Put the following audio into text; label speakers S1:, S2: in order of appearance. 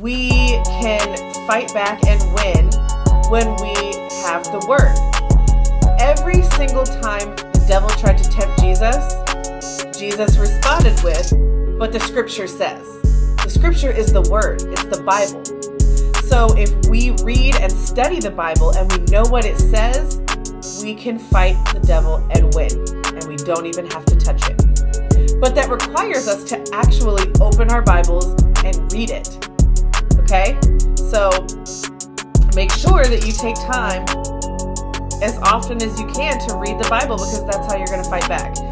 S1: We can fight back and win when we have the Word. Every single time the devil tried to tempt Jesus, Jesus responded with, "But the Scripture says." The Scripture is the Word. It's the Bible. So if we read and study the Bible and we know what it says, we can fight the devil and win. And we don't even have to touch it. But that requires us to actually open our Bibles and read it. Okay? So make sure that you take time as often as you can to read the Bible, because that's how you're going to fight back.